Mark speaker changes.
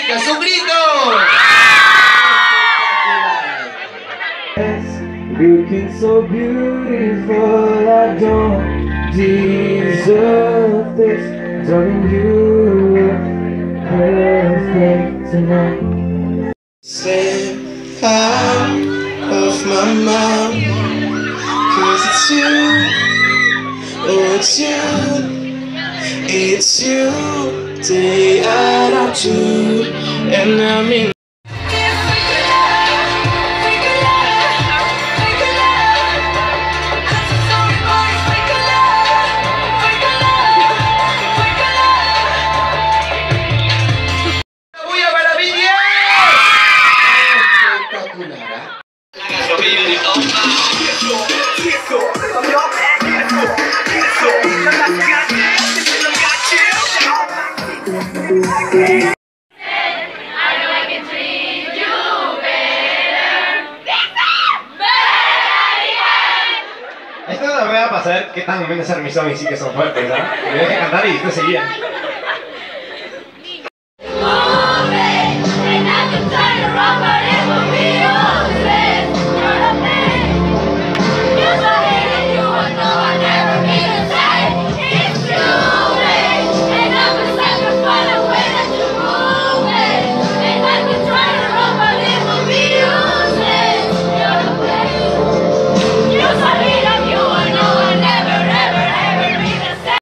Speaker 1: chicas, ¡un grito!
Speaker 2: Looking so beautiful, I don't deserve this. Darling, you are perfect tonight.
Speaker 3: Stay out of my mind, 'cause it's you, oh it's you, day out of two, and I mean.
Speaker 4: Esto no me va a pasar qué tan menos armizón y sí que son fuertes, ¿no? Me dejan cantar y después seguían.
Speaker 5: Move it, and I can turn it around.